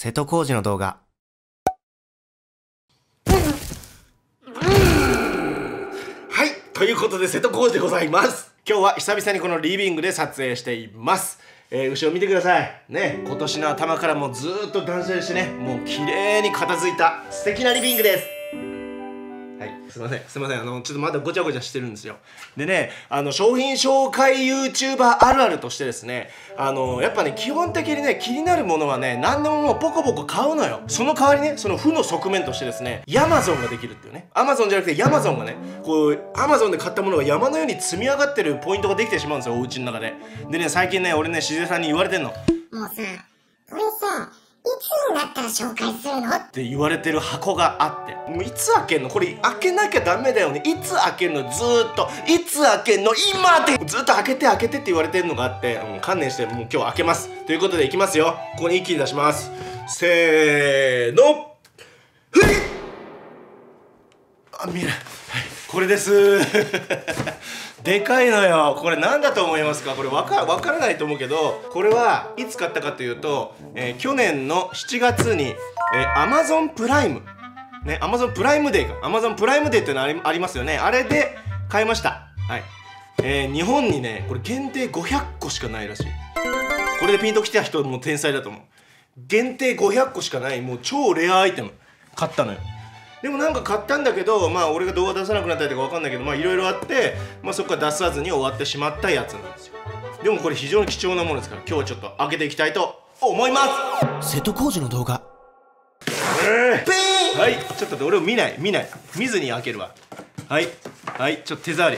瀬戸康史の動画。 はい、ということで瀬戸康史でございます。今日は久々にこのリビングで撮影しています。後ろ見てくださいね。今年の頭からもうずーっと断捨離してね、もう綺麗に片付いた素敵なリビングです。はい、すいませんちょっとまだごちゃごちゃしてるんですよ。でね、商品紹介 YouTuber あるあるとしてですね、やっぱね基本的にね、気になるものはね、何でももうポコポコ買うのよ。その代わりね、その負の側面としてですね、ヤマゾンができるっていうね。アマゾンじゃなくてヤマゾンがね、こうアマゾンで買ったものが山のように積み上がってるポイントができてしまうんですよ、お家の中で。でね、最近ね、俺ね、しずえさんに言われてんの。 もうさ、これさ、いつになったら紹介するのって言われてる箱があって、もういつ開けんの、これ開けなきゃダメだよね、いつ開けんの、ずーっといつ開けんの、今ってずっと開けてって言われてるのがあって、観念してもう今日開けます。ということでいきますよ。ここに一気に出します。せーの、ふい。あ、見えない。はい、これですでかいのよ。これ何だと思いますか？これわからないと思うけど、これはいつ買ったかというと、去年の7月に、Amazon プライムね、Amazon プライムデーか、Amazon プライムデーっていうのありますよね。あれで買いました。はい。日本にね、これ限定500個しかないらしい。これでピンときた人も天才だと思う。限定500個しかない、もう超レアアイテム買ったのよ。でもなんか買ったんだけど、まあ俺が動画出さなくなったりとかわかんないけど、まあいろいろあって、まあそこから出さずに終わってしまったやつなんですよ。でもこれ非常に貴重なものですから、今日はちょっと開けていきたいと思います。 瀬戸康史の動画。 はい、ちょっと待って、俺を見ずに開けるわ。はい、ちょっと手触り。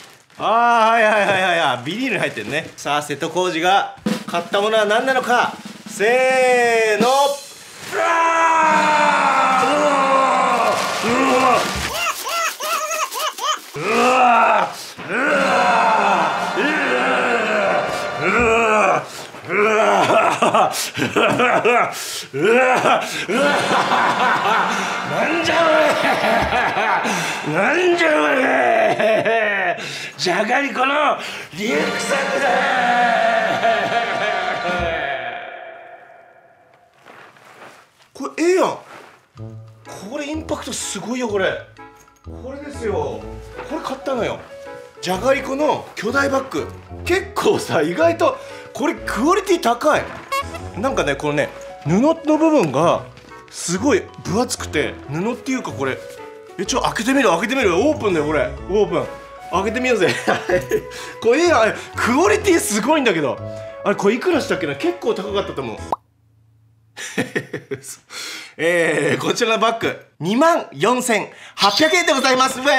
はい、ビニールに入ってるね。さあ、瀬戸康史が買ったものは何なのか。せーの、なんじゃおいじゃがりこのリュックサックだ。これええやん。これインパクトすごいよ。これですよ。これ買ったのよ。じゃがりこの巨大バッグ。結構さ、意外とこれクオリティ高い。なんかね、このね、布の部分がすごい分厚くて、布っていうかこれ開けてみる。オープンだよ。これオープン。開けてみようぜこれクオリティすごいんだけど、あれこれいくらしたっけな。結構高かったと思うこちらのバッグ24,800円でございます。いや、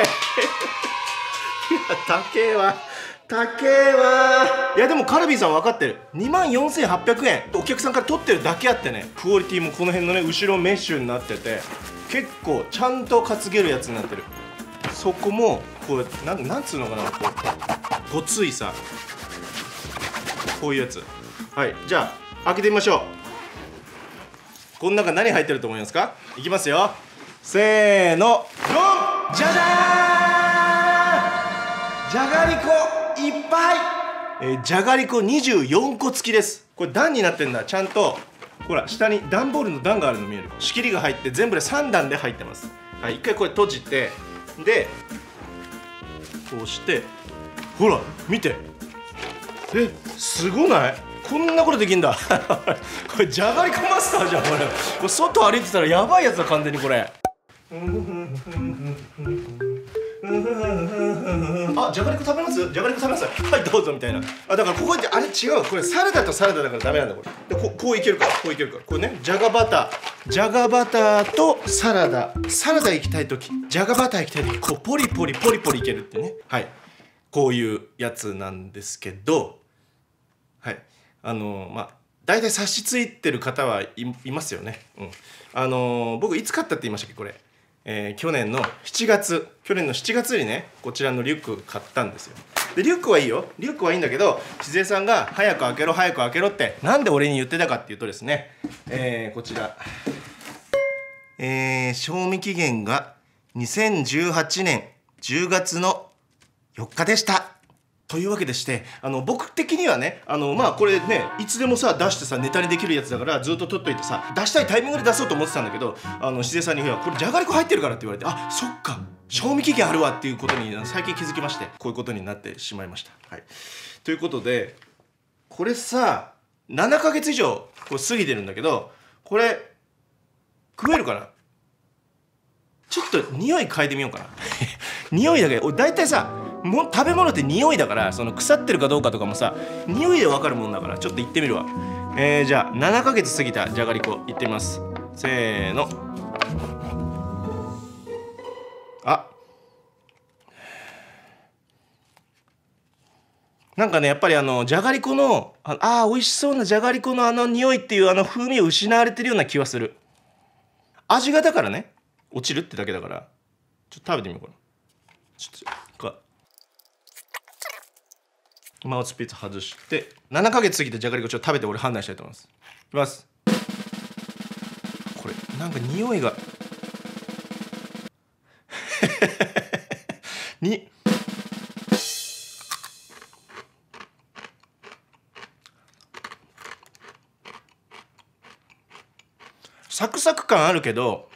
高えわ。いやでもカルビーさん分かってる。24,800円お客さんから取ってるだけあってね、クオリティもこの辺のね、後ろメッシュになってて、結構ちゃんと担げるやつになってる。そこもこうなんつうのかな、こうごついさ、こういうやつ。はい、じゃあ開けてみましょう。この中何入ってると思いますか？いきますよ。せーの、ドン。じゃじゃーん。じゃがりこいっぱい。じゃがりこ24個付きです。これ段になってんだ。ちゃんとほら、下に段ボールの段があるの見える？仕切りが入って全部で3段で入ってます。はい、一回これ閉じて、でこうして、ほら見て、すごない？こんなことできんだこれじゃがりこマスターじゃん。これ外歩いてたらやばいやつだ、完全にこれあ、じゃがりこ食べます？じゃがりこ食べます？はい、どうぞみたいな。だからここってあれ違う。これサラダとサラダだからダメなんだ。これでこういけるから、これね、じゃがバターとサラダ行きたい時、じゃがバター行きたい時、こうポリポリいけるってね。はい、こういうやつなんですけど、はい、まあ大体察しついてる方はいますよね。僕いつ買ったって言いましたっけ、これ。去年の7月にね、こちらのリュック買ったんですよ。でリュックはいいよ、リュックはいいんだけど、しずえさんが早く開けろってなんで俺に言ってたかっていうとですね、こちら、賞味期限が2018年10月の4日でした。 というわけでして、僕的にはね、まあこれね、いつでもさ出してさネタにできるやつだからずっと取っといてさ、出したいタイミングで出そうと思ってたんだけど、しぜさんに「これじゃがりこ入ってるから」って言われて、あ、そっか、賞味期限あるわっていうことに最近気づきまして、こういうことになってしまいました。はい、ということで、これさ7ヶ月以上これ過ぎてるんだけど、これ食えるかな。ちょっと匂い嗅いでみようかな匂いだけ、俺大体さ食べ物って匂いだから、その腐ってるかどうかとかもさ匂いで分かるもんだから、ちょっと行ってみるわ。じゃあ7ヶ月過ぎたじゃがりこ行ってみます。せーの。あ、なんかね、やっぱりじゃがりこの美味しそうなじゃがりこの匂いっていう風味を失われてるような気はする。味がだからね落ちるってだけだから、ちょっと食べてみようかな。ちょっとマウスピース外して7ヶ月過ぎたじゃがりこちょっと食べて俺判断したいと思います。いきます。これなんか匂いがにサクサク感あるけど、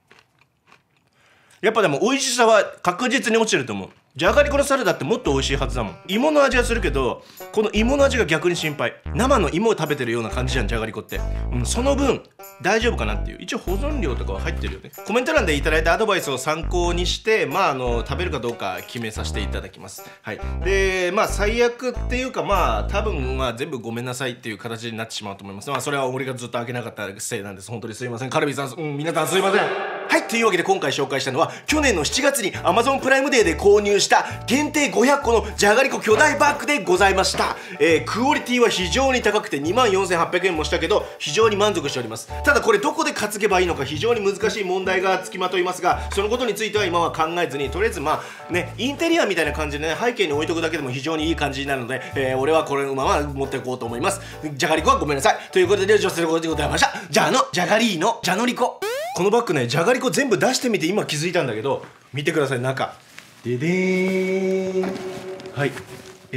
やっぱでも美味しさは確実に落ちると思う。じゃがりこのサラダってもっと美味しいはずだもん。芋の味がするけど、この芋の味が逆に心配。生の芋を食べてるような感じじゃん、じゃがりこって。その分大丈夫かなっていう。一応保存料とかは入ってるよね。コメント欄でいただいたアドバイスを参考にして、食べるかどうか決めさせていただきます。はい。で最悪っていうか、多分全部ごめんなさいっていう形になってしまうと思います。それは俺がずっと開けなかったせいなんです。本当にすいません。カルビさん、皆さんすいません。はい、というわけで今回紹介したのは去年の7月に Amazon プライムデーで購入した限定500個のじゃがりこ巨大バッグでございました。クオリティは非常に高くて24,800円もしたけど非常に満足しております。ただこれどこで担げばいいのか非常に難しい問題がつきまといますが、そのことについては今は考えずに、とりあえずインテリアみたいな感じでね、背景に置いとくだけでも非常にいい感じになるので、俺はこれのまま持っていこうと思います。じゃがりこはごめんなさいということで、女性のことでございました。じゃがりーのじゃのりこ。このバッグね、じゃがりこ全部出してみて今気づいたんだけど、見てください、中ででーん。はい、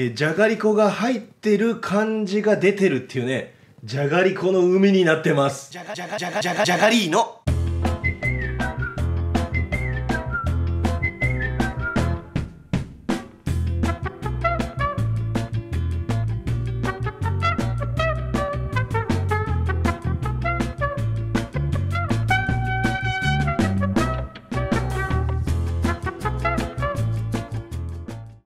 じゃがりこが入ってる感じが出てるっていうね、じゃがりこの海になってます。じゃがりーの